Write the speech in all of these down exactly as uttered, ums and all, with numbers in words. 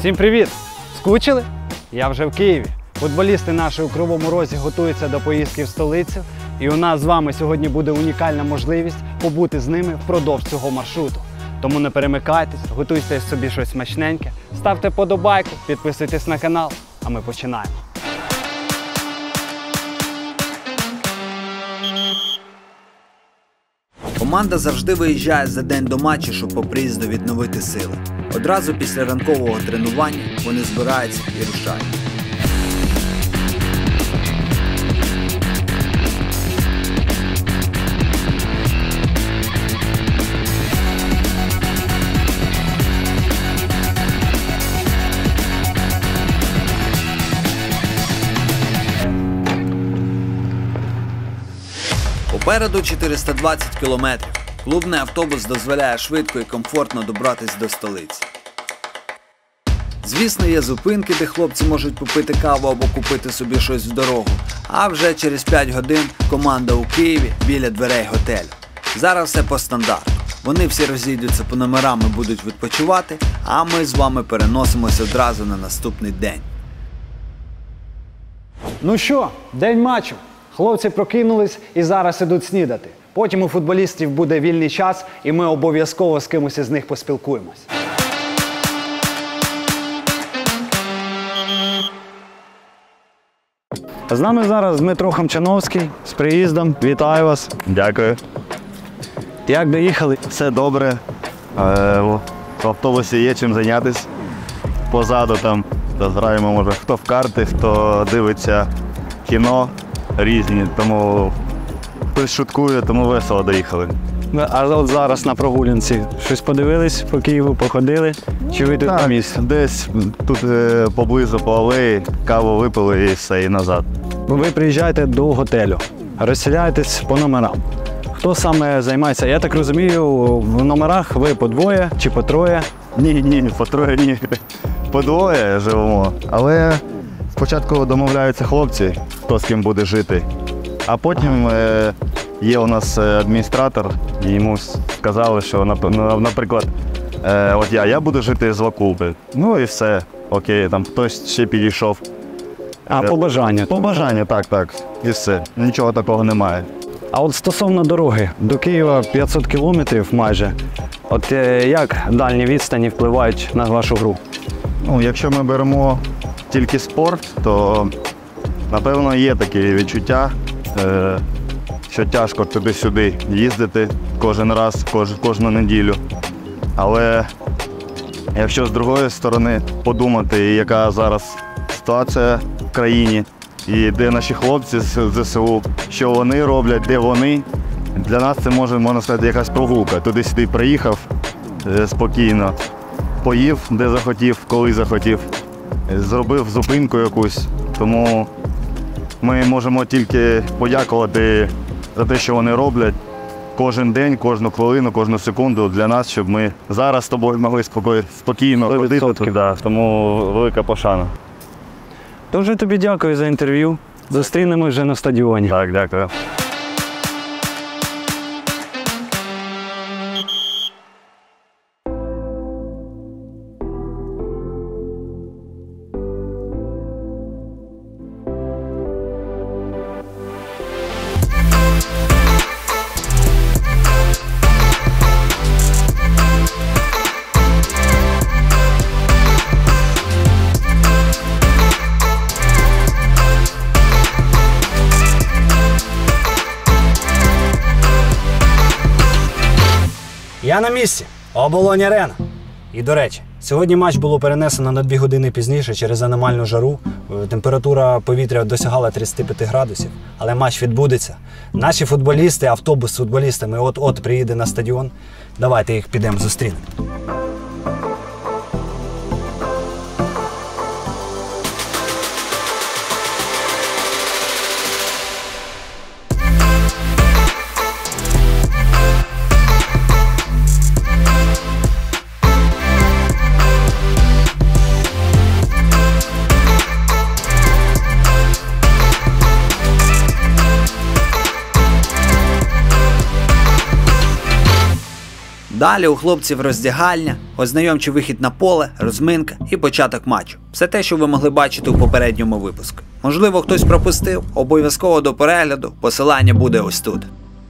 Всім привіт! Скучили? Я вже в Києві. Футболісти наші у Кривому Розі готуються до поїздки в столицю. І у нас з вами сьогодні буде унікальна можливість побути з ними впродовж цього маршруту. Тому не перемикайтесь, готуйте собі щось смачненьке, ставте подобайку, підписуйтесь на канал, а ми починаємо. Команда завжди виїжджає за день до матчу, щоб по приїзду відновити сили. Одразу після ранкового тренування вони збираються і рушають. Попереду чотириста двадцять кілометрів. Клубний автобус дозволяє швидко і комфортно добратися до столиці. Звісно, є зупинки, де хлопці можуть попити каву або купити собі щось в дорогу. А вже через п'ять годин команда у Києві біля дверей готелю. Зараз все по стандарту. Вони всі розійдуться по номерам і будуть відпочивати, а ми з вами переносимося одразу на наступний день. Ну що, день матчу. Хлопці прокинулись і зараз ідуть снідати. Потім у футболістів буде вільний час, і ми обов'язково з кимось із них поспілкуємось. З нами зараз Дмитро Хамчановський з приїздом. Вітаю вас. Дякую. Як доїхали? Все добре. Е, в автобусі є чим зайнятися. Позаду там граємо, може, хто в карти, хто дивиться кіно різні, тому хтось шуткує, тому весело доїхали. А от зараз на прогулянці щось подивились, по Києву походили? Чи ви тут на місці? Десь тут е, поблизу по алеї, каву випили і все, і назад. Ви приїжджаєте до готелю, розселяєтесь по номерам. Хто саме займається? Я так розумію, в номерах ви по двоє чи по троє? Ні, ні, по троє ні. По двоє живемо. Але спочатку домовляються хлопці, хто з ким буде жити. А потім е, є у нас адміністратор, і йому сказали, що, наприклад, е, от я, я буду жити з Вакулби. Ну і все, окей, там хтось ще підійшов. А, по бажанню? По бажанню, так, так, і все. Нічого такого немає. А от стосовно дороги, до Києва п'ятсот кілометрів майже. От е, як дальні відстані впливають на вашу гру? Ну, якщо ми беремо тільки спорт, то, напевно, є такі відчуття, е, що тяжко туди-сюди їздити кожен раз, кож, кожну неділю. Але якщо з другої сторони подумати, яка зараз ситуація в країні, і де наші хлопці з ЗСУ, що вони роблять, де вони, для нас це може, можна сказати, якась прогулка. Туди-сюди приїхав е, спокійно, поїв, де захотів, коли захотів, зробив зупинку якусь. Тому ми можемо тільки подякувати за те, що вони роблять кожен день, кожну хвилину, кожну секунду для нас, щоб ми зараз з тобою могли спокійно ходити. Да, тому велика пошана. Дуже тобі дякую за інтерв'ю. Зустрінемось вже на стадіоні. Так, дякую. Я на місці. Оболонь Арена. І, до речі, сьогодні матч було перенесено на дві години пізніше через аномальну жару. Температура повітря досягала тридцяти п'яти градусів, але матч відбудеться. Наші футболісти, автобус з футболістами от-от приїде на стадіон. Давайте їх підемо зустрінемо. Далі у хлопців роздягальня, ознайомчий вихід на поле, розминка і початок матчу. Все те, що ви могли бачити у попередньому випуску. Можливо, хтось пропустив, обов'язково до перегляду, посилання буде ось тут.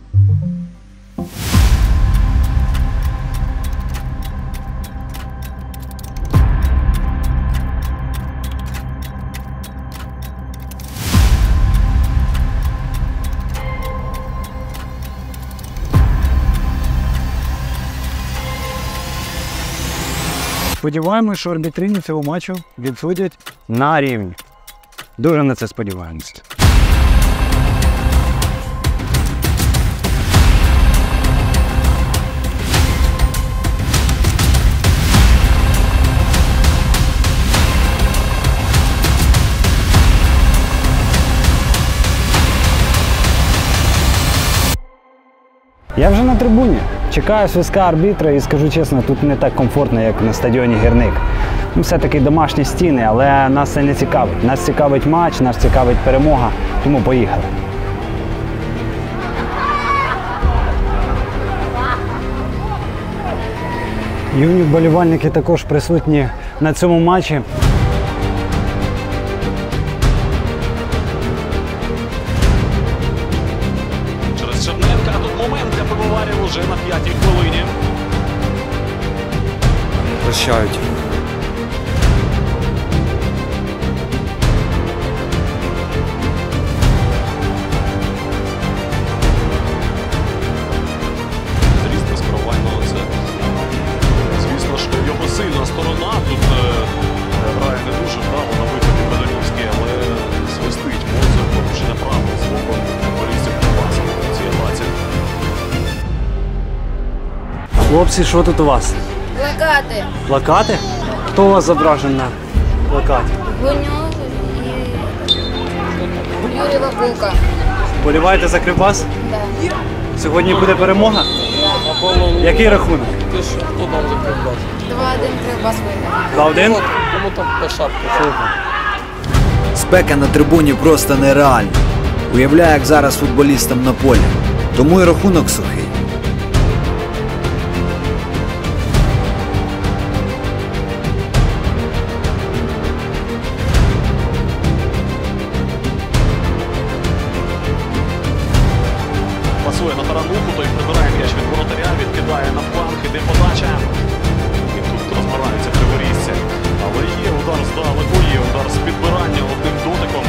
Сподіваємось, що арбітрині цього матчу відсудять на рівні. Дуже на це сподіваємося. Я вже на трибуні. Чекаю свистка арбітра і, скажу чесно, тут не так комфортно, як на стадіоні «Гірник». Ну, все-таки домашні стіни, але нас це не цікавить. Нас цікавить матч, нас цікавить перемога, тому поїхали. Юні вболівальники також присутні на цьому матчі. Через Черненка тут момент для пивоварів уже на п'ятій хвилині. Прощають. Звісно, спробувайно це. Звісно, що його сильна сторона тут е, грає не дуже вправо на виході Бедарівський, але свистить Моцар, порушення правил з боку футболістів Кривбаса в цій атаці. Хлопці, що тут у вас? Плакати. Плакати? Хто у вас зображений на плакаті? Гуньов і Юрій Вакулка. Вболіваєте за Кривбас? Да. Сьогодні буде перемога? Який рахунок? два-один Кривбас виграє. два-один? Спека на трибуні просто нереальна. Уявляю, як зараз футболістам на полі. Тому і рахунок сухий. Пасує на тарануху, той прибирає м'яч від воротаря, відкидає на фланг, іде подача. І тут розбираються криворізці. Але є удар здалеку, є удар з підбирання одним дотиком.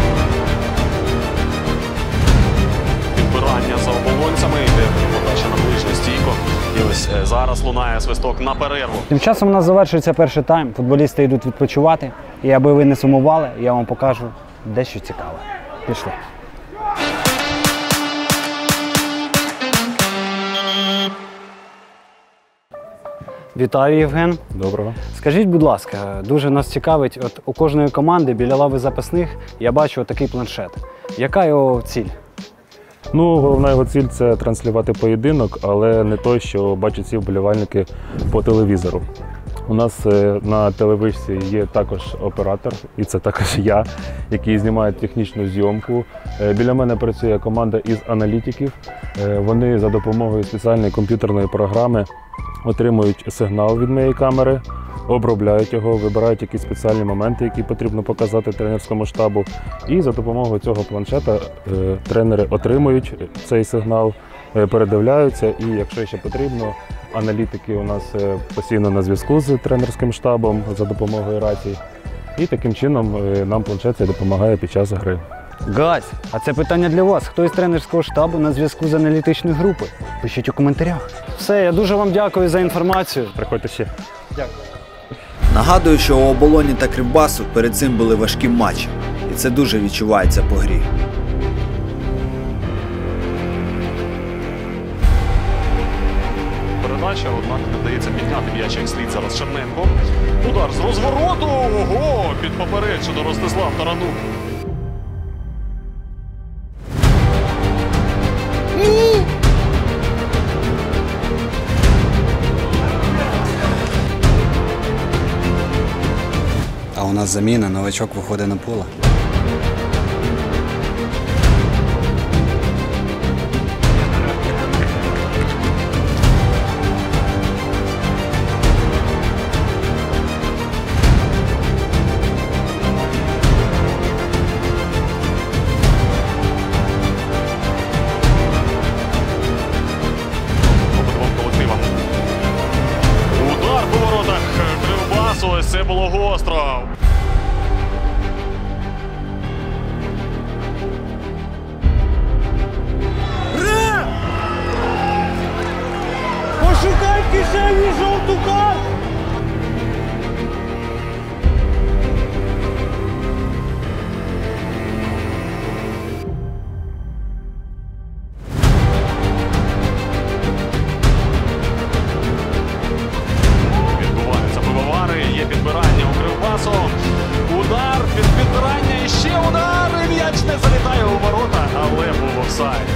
Підбирання за оболонцями, йде подача на ближню стійку. І ось е, зараз лунає свисток на перерву. Тим часом у нас завершується перший тайм. Футболісти йдуть відпочивати. І аби ви не сумували, я вам покажу дещо цікаве. Пішли. Вітаю, Євген. Доброго. Скажіть, будь ласка, дуже нас цікавить, от у кожної команди біля лави запасних я бачу такий планшет. Яка його ціль? Ну, головна його ціль – це транслювати поєдинок, але не той, що бачать ці вболівальники по телевізору. У нас е, на телевизці є також оператор, і це також я, який знімає технічну зйомку. Е, біля мене працює команда із аналітиків. Е, вони за допомогою спеціальної комп'ютерної програми отримують сигнал від моєї камери, обробляють його, вибирають якісь спеціальні моменти, які потрібно показати тренерському штабу. І за допомогою цього планшета е, тренери отримують цей сигнал, е, передивляються, і якщо ще потрібно, аналітики у нас е, постійно на зв'язку з тренерським штабом за допомогою рацій. І таким чином е, нам планшет цей допомагає під час гри. Гась, а це питання для вас. Хто із тренерського штабу на зв'язку з аналітичною групою? Пишіть у коментарях. Все, я дуже вам дякую за інформацію. Приходьте ще. Нагадую, що у Оболоні та Кривбасу перед цим були важкі матчі. І це дуже відчувається по грі. Передача, однак не вдається підняти м'яч як слід зараз Черненко. Удар з розвороту! Ого! Під поперечину Ростислав Таранух. А у нас заміна, новачок виходить на поле. це було гостро. Пошукай в кишені жовту карту! Відбуваються пивовари, є підбирання у кривбасу. Удар, під підбирання і ще удар. І м'яч не залітає у ворота, але був офсайд.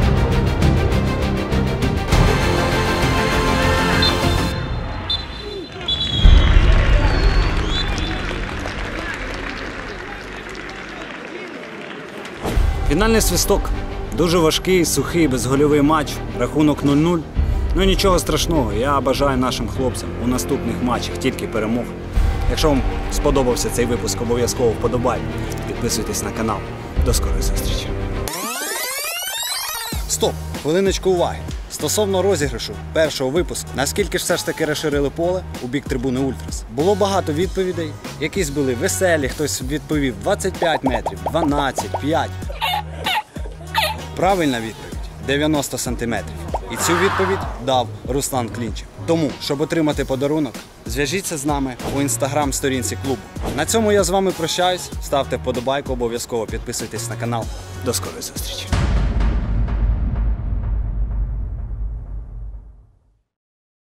Фінальний свисток. Дуже важкий, сухий, безгольовий матч. Рахунок нуль нуль. Ну нічого страшного, я бажаю нашим хлопцям у наступних матчах тільки перемог. Якщо вам сподобався цей випуск, обов'язково вподобайте. Підписуйтесь на канал. До скорої зустрічі. Стоп! Хвилиночку уваги. Стосовно розіграшу першого випуску, наскільки ж все ж таки розширили поле у бік трибуни Ультрас? Було багато відповідей, якісь були веселі, хтось відповів двадцять п'ять метрів, дванадцять, п'ять. Правильна відповідь – дев'яносто сантиметрів. І цю відповідь дав Руслан Клінчев. Тому, щоб отримати подарунок, зв'яжіться з нами у інстаграм-сторінці клубу. На цьому я з вами прощаюсь. Ставте вподобайку, обов'язково підписуйтесь на канал. До скорої зустрічі!